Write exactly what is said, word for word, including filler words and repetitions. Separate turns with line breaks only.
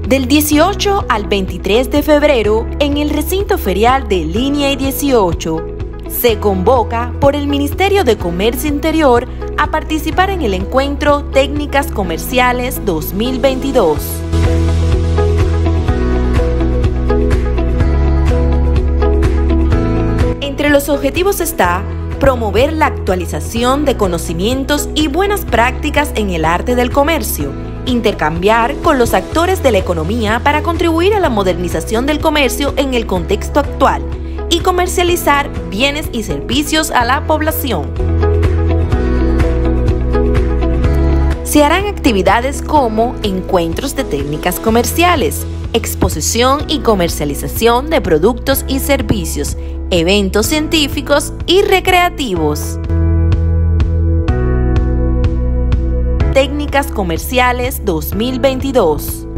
Del dieciocho al veintitrés de febrero, en el recinto ferial de Línea dieciocho, se convoca por el Ministerio de Comercio Interior a participar en el encuentro Técnicas Comerciales dos mil veintidós. Entre los objetivos está promover la actualización de conocimientos y buenas prácticas en el arte del comercio, intercambiar con los actores de la economía para contribuir a la modernización del comercio en el contexto actual y comercializar bienes y servicios a la población. Se harán actividades como encuentros de técnicas comerciales, exposición y comercialización de productos y servicios, eventos científicos y recreativos. Técnicas Comerciales dos mil veintidós.